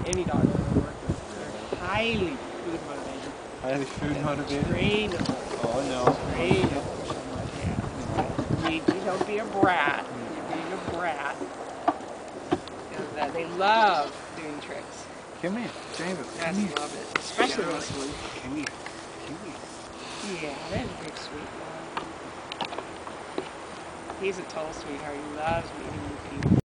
any dog that I work with. They're highly food motivated. Highly food motivated? Trainable. Oh no. Trainable. Don't be a brat. You're being a brat. And they love doing tricks. Come here, David. Yes, love it. Especially this one. Come here. Come here. Yeah, that's a big sweet boy. He's a total sweetheart. He loves meeting new people.